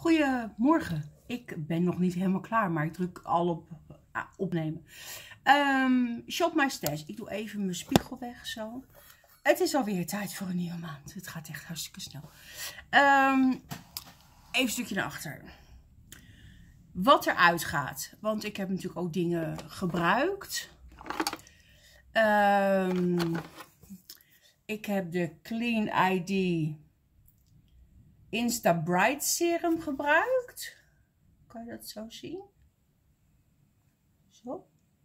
Goedemorgen. Ik ben nog niet helemaal klaar, maar ik druk al op opnemen. Shop My Stash. Ik doe even mijn spiegel weg zo. Het is alweer tijd voor een nieuwe maand. Het gaat echt hartstikke snel. Even een stukje naar achter. Wat eruit gaat. Want ik heb natuurlijk ook dingen gebruikt. Ik heb de Clean ID Insta Bright Serum gebruikt. Kan je dat zo zien? Zo.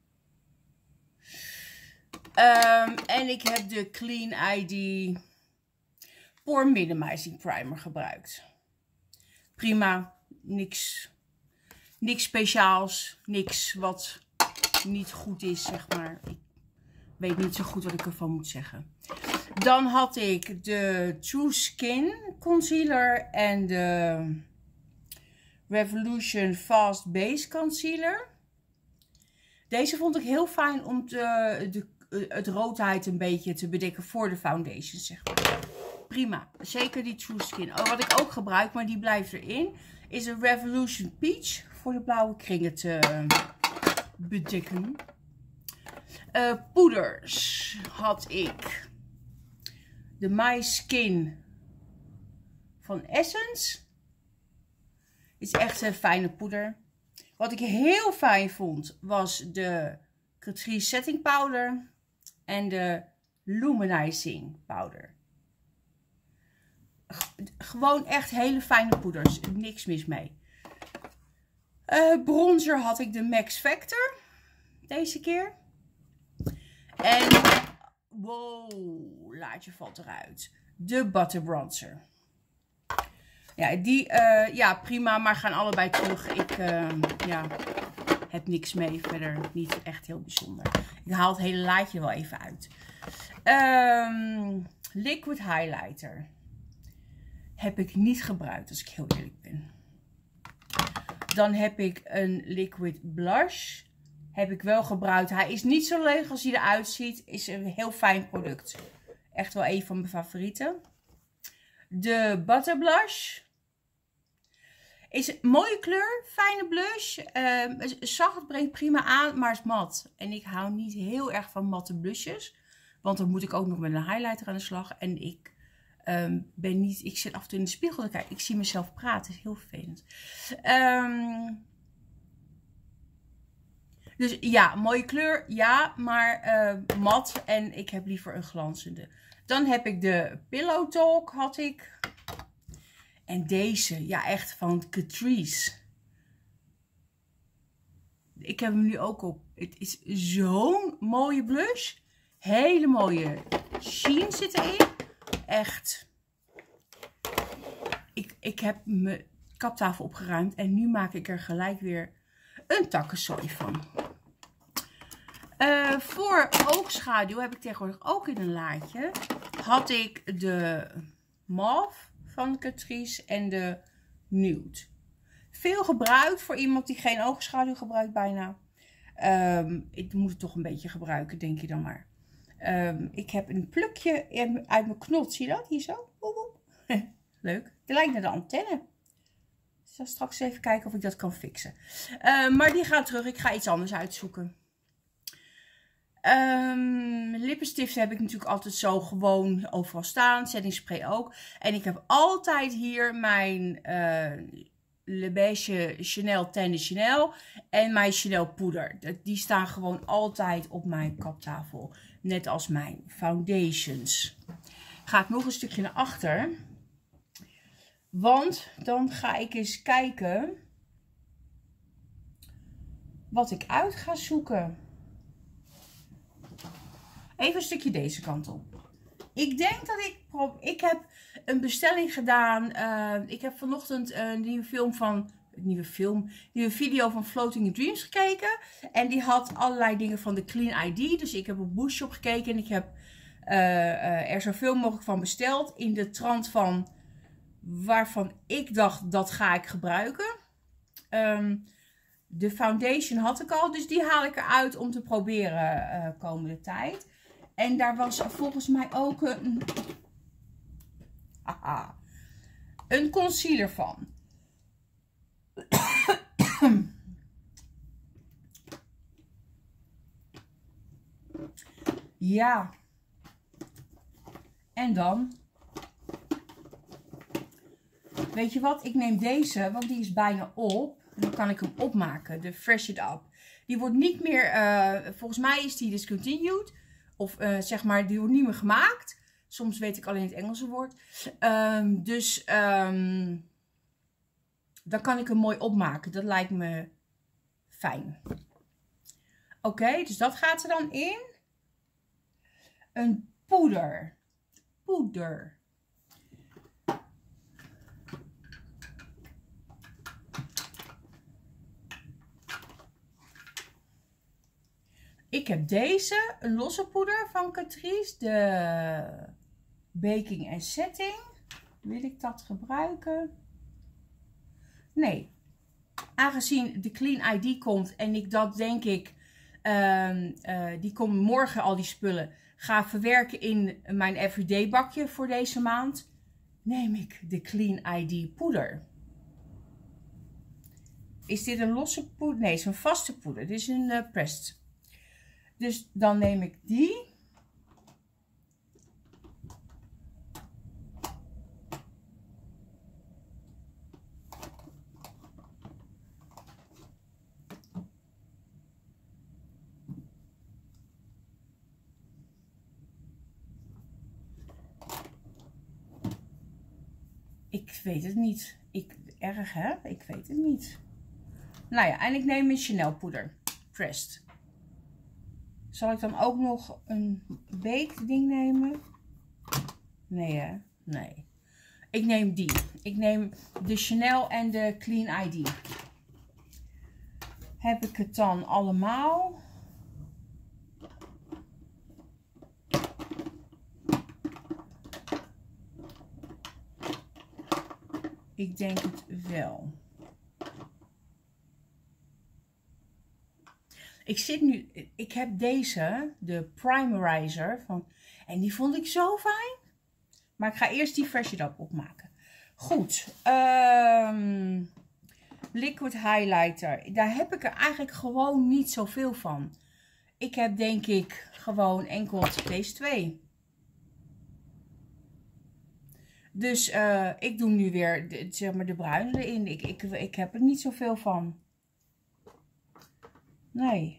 En ik heb de Clean ID Pore Minimizing Primer gebruikt. Prima. Niks speciaals. Niks wat niet goed is, zeg maar. Ik weet niet zo goed wat ik ervan moet zeggen. Dan had ik de True Skin Concealer en de Revolution Fast Base Concealer. Deze vond ik heel fijn om het roodheid een beetje te bedekken voor de foundation, zeg maar. Prima. Zeker die True Skin. Oh, wat ik ook gebruik, maar die blijft erin, is een Revolution Peach voor de blauwe kringen te bedekken. Poeders had ik de My Skin van Essence. Is echt een fijne poeder. Wat ik heel fijn vond was de Catrice Setting Powder en de Luminizing Powder. Gewoon echt hele fijne poeders. Niks mis mee. Bronzer had ik de Max Factor. Deze keer. En wow, laadje valt eruit. De Butter Bronzer. Ja, die, ja, prima, maar gaan allebei terug. Ik, ja, heb niks mee. Verder niet echt heel bijzonder. Ik haal het hele laadje wel even uit. Liquid Highlighter. Heb ik niet gebruikt, als ik heel eerlijk ben. Dan heb ik een Liquid Blush. Heb ik wel gebruikt. Hij is niet zo leeg als hij eruit ziet. Is een heel fijn product. Echt wel een van mijn favorieten. De Butter Blush. Is een mooie kleur. Fijne blush. Zacht, brengt prima aan. Maar is mat. En ik hou niet heel erg van matte blushes. Want dan moet ik ook nog met een highlighter aan de slag. En ik ben niet... Ik zit af en toe in de spiegel te kijken. Ik zie mezelf praten. Dat is heel vervelend. Dus ja, mooie kleur, ja, maar mat en ik heb liever een glanzende. Dan heb ik de Pillow Talk, had ik. En deze, ja echt van Catrice. Ik heb hem nu ook op. Het is zo'n mooie blush. Hele mooie sheen zit erin. Echt. Ik heb mijn kaptafel opgeruimd en nu maak ik er gelijk weer een takkenzooi van. Voor oogschaduw heb ik tegenwoordig ook in een laadje. Had ik de Mauve van Catrice en de Nude. Veel gebruikt voor iemand die geen oogschaduw gebruikt bijna. Ik moet het toch een beetje gebruiken, denk je dan maar. Ik heb een plukje uit mijn knot. Zie je dat? Hier zo. Leuk. Die lijkt naar de antenne. Ik zal straks even kijken of ik dat kan fixen. Maar die gaat terug. Ik ga iets anders uitzoeken. Lippenstift heb ik natuurlijk altijd zo gewoon overal staan. Setting spray ook. En ik heb altijd hier mijn Le Beige Chanel Tendre Chanel en mijn Chanel poeder. Die staan gewoon altijd op mijn kaptafel. Net als mijn foundations. Ga ik nog een stukje naar achter. Want dan ga ik eens kijken wat ik uit ga zoeken. Even een stukje deze kant op. Ik denk dat ik heb een bestelling gedaan. Ik heb vanochtend een nieuwe video van Floating in Dreams gekeken. En die had allerlei dingen van de Clean ID. Dus ik heb op Bookshop gekeken en ik heb er zoveel mogelijk van besteld. In de trant van waarvan ik dacht, dat ga ik gebruiken. De foundation had ik al, dus die haal ik eruit om te proberen komende tijd. En daar was volgens mij ook een concealer van. Ja. En dan. Weet je wat? Ik neem deze, want die is bijna op. Dan kan ik hem opmaken. De Fresh It Up. Die wordt niet meer, volgens mij is die discontinued. Of zeg maar, die wordt niet meer gemaakt. Soms weet ik alleen het Engelse woord. Dan kan ik hem mooi opmaken. Dat lijkt me fijn. Oké, dus dat gaat er dan in. Een poeder. Poeder. Ik heb deze, een losse poeder van Catrice. De Baking and Setting. Wil ik dat gebruiken? Nee. Aangezien de Clean ID komt en ik dat denk ik, die komt morgen al die spullen, ga verwerken in mijn everyday bakje voor deze maand, neem ik de Clean ID poeder. Is dit een losse poeder? Nee, het is een vaste poeder. Dit is een pressed. Dus dan neem ik die. Ik weet het niet. Erg hè? Ik weet het niet. Nou ja, en ik neem een Chanel poeder. Pressed. Zal ik dan ook nog een baked ding nemen? Nee hè? Nee. Ik neem die. Ik neem de Chanel en de Clean ID. Heb ik het dan allemaal? Ik denk het wel. Ik heb deze, de Primerizer van, en die vond ik zo fijn. Maar ik ga eerst die Fresh It Up opmaken. Goed. Liquid highlighter. Daar heb ik er eigenlijk gewoon niet zoveel van. Ik heb denk ik gewoon enkel deze twee. Dus ik doe nu weer zeg maar de bruine erin. Ik heb er niet zoveel van. Nee.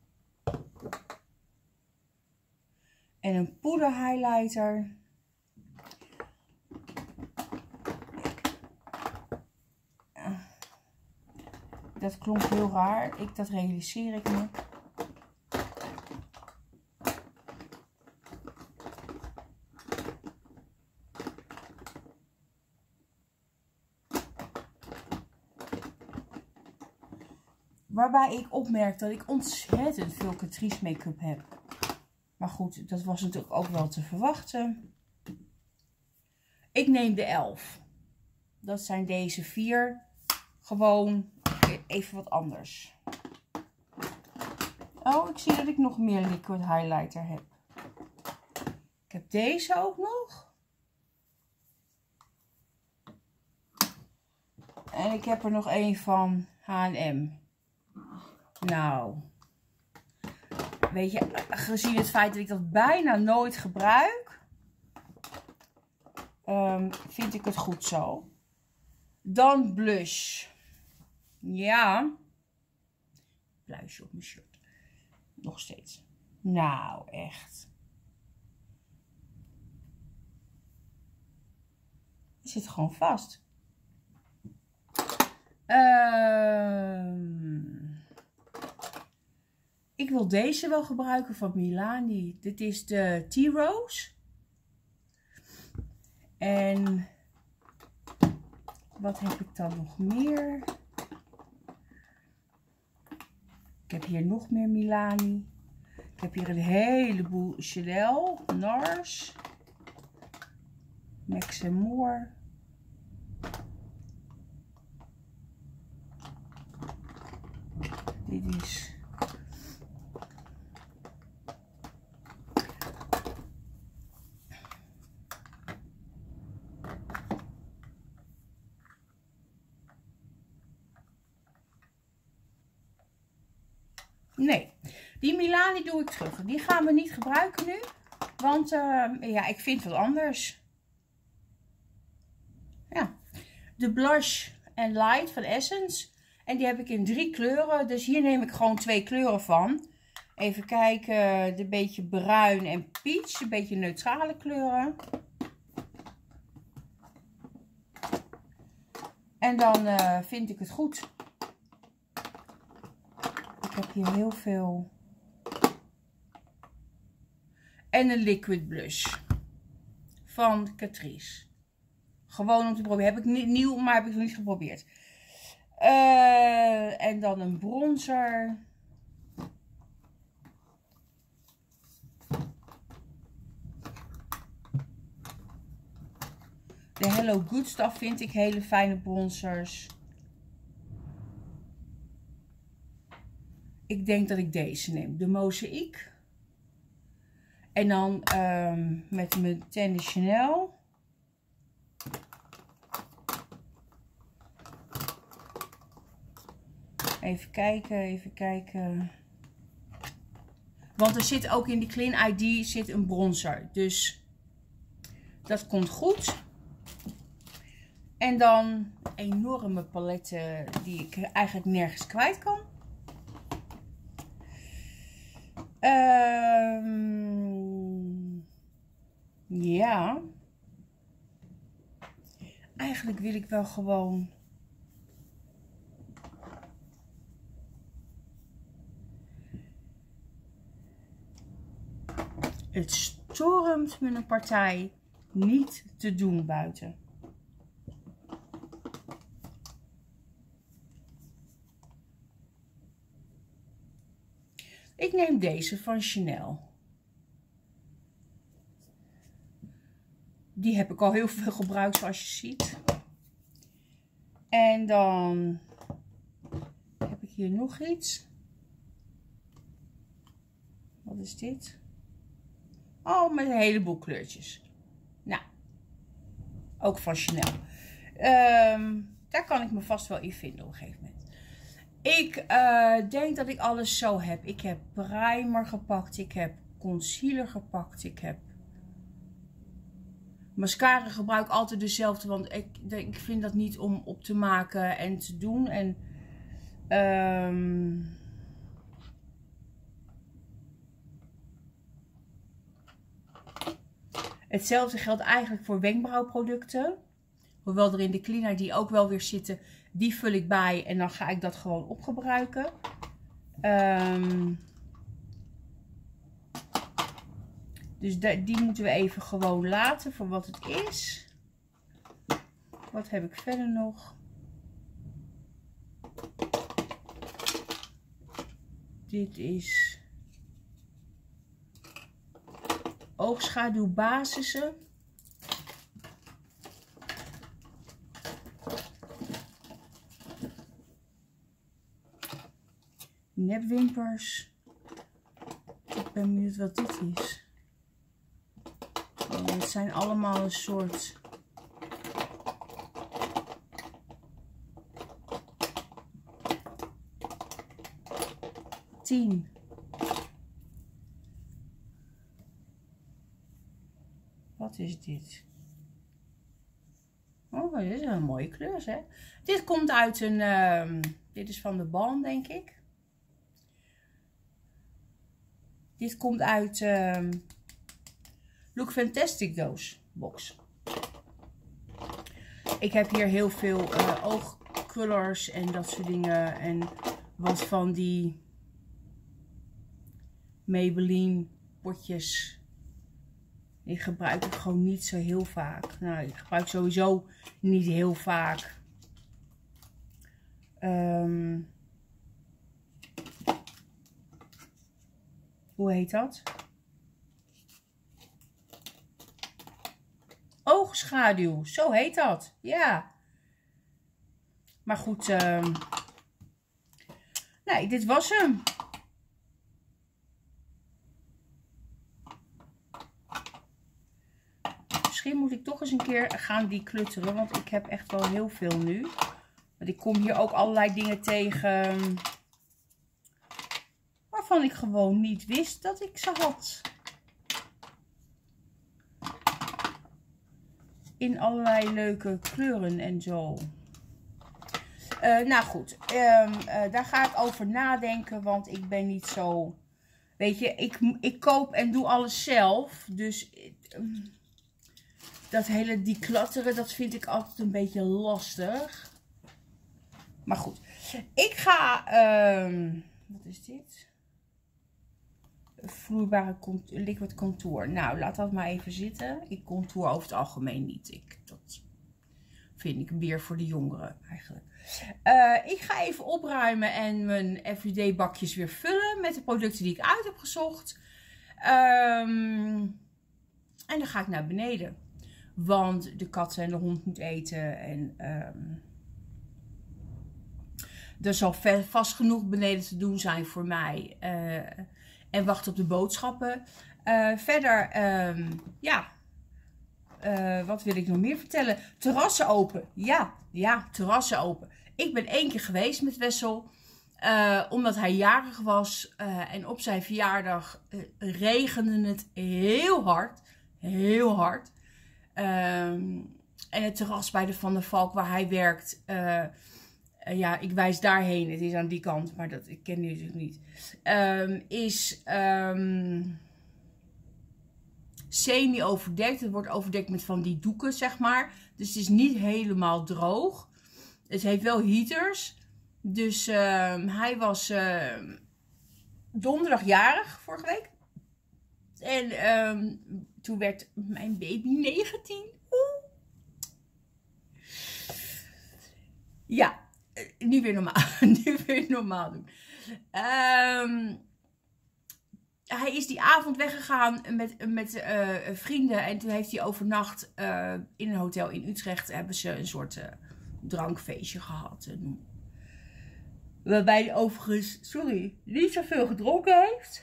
En een poeder highlighter. Dat klonk heel raar. Dat realiseer ik me. Waarbij ik opmerk dat ik ontzettend veel Catrice make-up heb. Maar goed, dat was natuurlijk ook wel te verwachten. Ik neem de 11. Dat zijn deze 4. Gewoon even wat anders. Oh, ik zie dat ik nog meer liquid highlighter heb. Ik heb deze ook nog. En ik heb er nog een van H&M. Nou, weet je, gezien het feit dat ik dat bijna nooit gebruik, vind ik het goed zo. Dan blush. Ja. Blushje op mijn shirt. Nog steeds. Nou, echt. Het zit gewoon vast. Ik wil deze wel gebruiken van Milani. Dit is de Tea Rose. En wat heb ik dan nog meer? Ik heb hier nog meer Milani. Ik heb hier een heleboel Chanel, NARS, Max & More. Dit is nee. Die Milani doe ik terug. Die gaan we niet gebruiken nu. Want ja, ik vind wat anders. Ja. De Blush and Light van Essence. En die heb ik in 3 kleuren. Dus hier neem ik gewoon 2 kleuren van. Even kijken. De beetje bruin en peach. Een beetje neutrale kleuren. En dan vind ik het goed. Ik heb hier heel veel. En een liquid blush. Van Catrice. Gewoon om te proberen. Heb ik niet nieuw, maar heb ik nog niet geprobeerd. En dan een bronzer. De Hello Good Stuff vind ik hele fijne bronzers. Ik denk dat ik deze neem. De Mozaïek. En dan met mijn Ten Chanel. Even kijken, even kijken. Want er zit ook in die Clean ID zit een bronzer. Dus dat komt goed. En dan enorme paletten die ik eigenlijk nergens kwijt kan. Ja. Eigenlijk wil ik wel gewoon. Het stormt met een partij niet te doen buiten. Ik neem deze van Chanel. Die heb ik al heel veel gebruikt, zoals je ziet. En dan heb ik hier nog iets. Wat is dit? Oh, met een heleboel kleurtjes. Nou, ook van Chanel. Daar kan ik me vast wel in vinden op een gegeven moment. Ik denk dat ik alles zo heb. Ik heb primer gepakt. Ik heb concealer gepakt. Ik heb mascara, gebruik altijd dezelfde. Want ik vind dat niet om op te maken en te doen. En hetzelfde geldt eigenlijk voor wenkbrauwproducten. Hoewel er in de Clean ID ook wel weer zitten. Die vul ik bij en dan ga ik dat gewoon opgebruiken. Dus die moeten we even gewoon laten voor wat het is. Wat heb ik verder nog? Dit is oogschaduwbasissen. Nepwimpers. Ik ben benieuwd wat dit is. Het zijn allemaal een soort tien. Wat is dit? Oh, dit is een mooie kleur, hè? Dit komt uit een dit is van de Balm, denk ik. Dit komt uit Look Fantastic box. Ik heb hier heel veel oogcrullers en dat soort dingen. En wat van die Maybelline potjes. Die gebruik ik gewoon niet zo heel vaak. Nou, ik gebruik sowieso niet heel vaak. Hoe heet dat? Oogschaduw, zo heet dat. Ja. Maar goed, nee, dit was hem. Misschien moet ik toch eens een keer gaan declutteren, want ik heb echt wel heel veel nu. Want ik kom hier ook allerlei dingen tegen waarvan ik gewoon niet wist dat ik ze had. In allerlei leuke kleuren en zo. Nou goed, daar ga ik over nadenken, want ik ben niet zo... Weet je, ik koop en doe alles zelf. Dus dat hele declutteren, dat vind ik altijd een beetje lastig. Maar goed, ik ga... wat is dit? Vloeibare liquid contour. Nou, laat dat maar even zitten. Ik contour over het algemeen niet. Dat vind ik meer voor de jongeren eigenlijk. Ik ga even opruimen en mijn everyday bakjes weer vullen met de producten die ik uit heb gezocht. En dan ga ik naar beneden. Want de kat en de hond moet eten. En er zal vast genoeg beneden te doen zijn voor mij. En wachten op de boodschappen. Verder, ja. Wat wil ik nog meer vertellen? Terrassen open. Ja, terrassen open. Ik ben 1 keer geweest met Wessel. Omdat hij jarig was. En op zijn verjaardag regende het heel hard. Heel hard. En het terras bij de Van der Valk waar hij werkt. Ja, ik wijs daarheen. Het is aan die kant. Maar dat ik ken die natuurlijk niet. Is... semi-overdekt. Het wordt overdekt met van die doeken, zeg maar. Dus het is niet helemaal droog. Het heeft wel heaters. Dus hij was donderdag jarig, vorige week. En toen werd mijn baby 19. Ja, nu weer normaal. Nu weer normaal doen. Hij is die avond weggegaan met vrienden. En toen heeft hij overnacht in een hotel in Utrecht. Hebben ze een soort drankfeestje gehad. Waarbij hij overigens, niet zoveel gedronken heeft.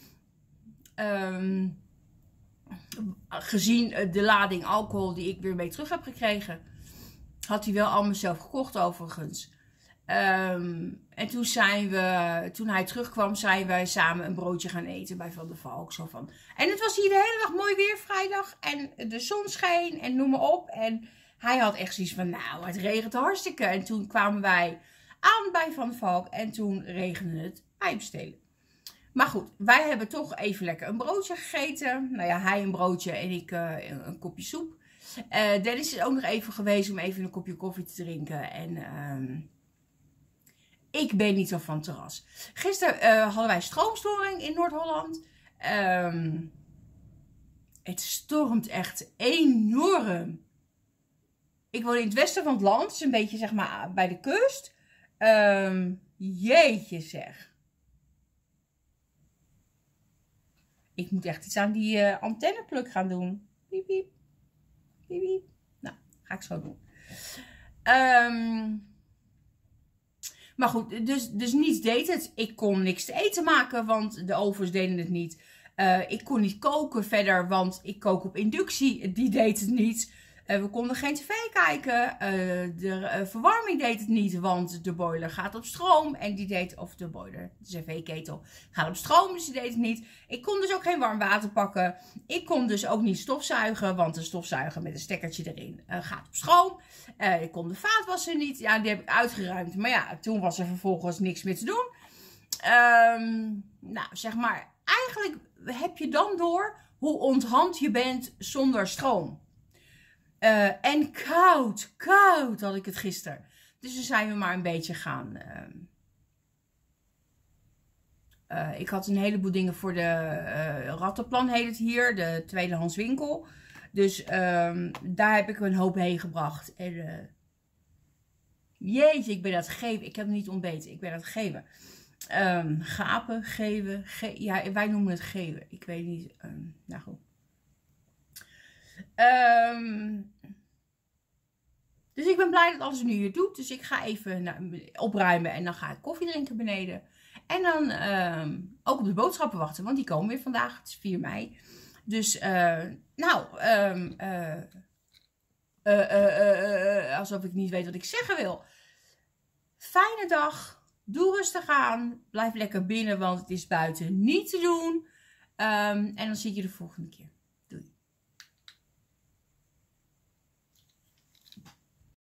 Gezien de lading alcohol die ik weer mee terug heb gekregen. Had hij wel allemaal zelf gekocht overigens. En toen hij terugkwam, zijn wij samen een broodje gaan eten bij Van der Valk. Zo van. En het was hier de hele dag mooi weer, vrijdag. En de zon scheen en noem maar op. En hij had echt zoiets van, nou, het regent hartstikke. En toen kwamen wij aan bij Van der Valk en toen regende het pijpstelen. Maar goed, wij hebben toch even lekker een broodje gegeten. Nou ja, hij een broodje en ik een kopje soep. Dennis is ook nog even geweest om even een kopje koffie te drinken. En... ik ben niet zo van terras. Gisteren hadden wij stroomstoring in Noord-Holland. Het stormt echt enorm. Ik woon in het westen van het land. Het is een beetje zeg maar bij de kust. Jeetje zeg. Ik moet echt iets aan die antenneplug gaan doen. Piep, piep. Piep, piep. Nou, ga ik zo doen. Maar goed, dus niets deed het. Ik kon niks te eten maken, want de ovens deden het niet. Ik kon niet koken verder, want ik kook op inductie. Die deed het niet. We konden geen tv kijken. De verwarming deed het niet, want de boiler gaat op stroom. En die deed, of de boiler, de cv-ketel gaat op stroom, dus die deed het niet. Ik kon dus ook geen warm water pakken. Ik kon dus ook niet stofzuigen, want een stofzuiger met een stekkertje erin gaat op stroom. Ik kon de vaatwasser niet. Ja, die heb ik uitgeruimd. Maar ja, toen was er vervolgens niks meer te doen. Nou, zeg maar, eigenlijk heb je dan door hoe onthand je bent zonder stroom. En koud had ik het gisteren. Dus toen zijn we maar een beetje gaan. Ik had een heleboel dingen voor de Rattenplan heet het hier. De tweedehands winkel. Dus daar heb ik een hoop heen gebracht. En jeetje, ik ben aan het geven. Ik heb nog niet ontbeten. Ik ben aan het geven. Gapen, geven. Ja, wij noemen het geven. Ik weet niet. Nou goed. Dus ik ben blij dat alles nu hier doet. Dus ik ga even opruimen en dan ga ik koffie drinken beneden. En dan ook op de boodschappen wachten, want die komen weer vandaag. Het is 4 mei. Dus alsof ik niet weet wat ik zeggen wil. Fijne dag. Doe rustig aan. Blijf lekker binnen, want het is buiten niet te doen. En dan zie ik je de volgende keer.